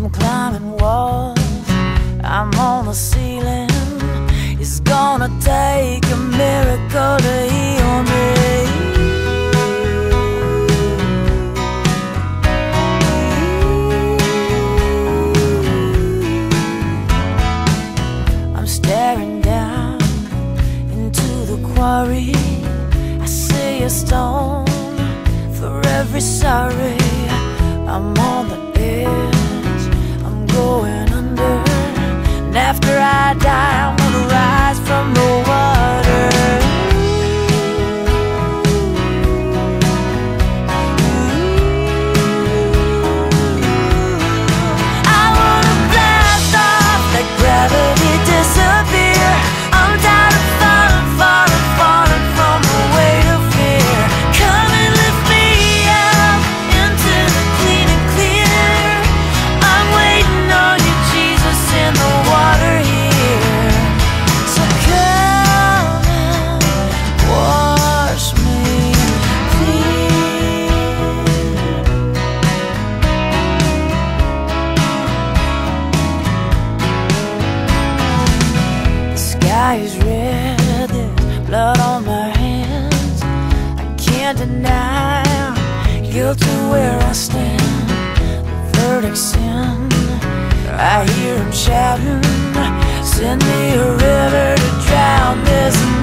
I'm climbing walls, I'm on the ceiling. It's gonna take a miracle to heal me. I'm staring down into the quarry. I see a stone for every sorry. I'm on the edge, I'm going under, and after I die I'm gonna rise from the water. I wanna blast off, let gravity disappear. I'm tired of falling, falling, falling from the weight of fear. Come and lift me up into the clean and clear. I'm waiting on you, Jesus, in the water here. So come and wash me clean. The sky is red, there's blood on my hands. I can't deny guilt to where I stand. The verdict's in, I hear him shouting, send me a river to drown this